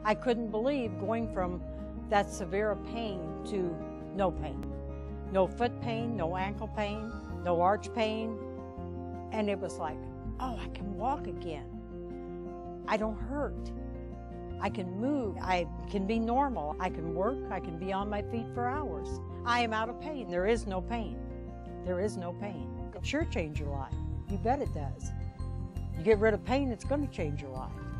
I couldn't believe going from that severe pain to no pain. No foot pain, no ankle pain, no arch pain. And it was like, oh, I can walk again. I don't hurt. I can move. I can be normal. I can work. I can be on my feet for hours. I am out of pain. There is no pain. There is no pain. It sure changed your life. You bet it does. You get rid of pain, it's going to change your life.